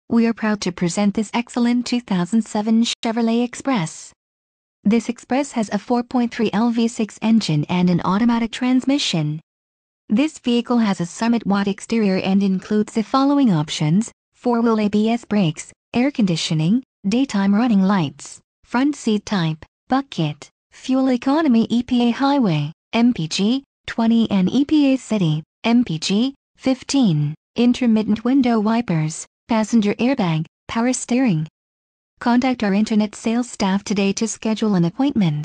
We are proud to present this excellent 2007 Chevrolet Express. This Express has a 4.3L V6 engine and an automatic transmission. This vehicle has a Summit White exterior and includes the following options: 4-wheel ABS brakes, air conditioning, daytime running lights, front seat type, bucket, fuel economy EPA highway, MPG, 20 and EPA city, MPG, 15, intermittent window wipers, passenger airbag, power steering. Contact our internet sales staff today to schedule an appointment.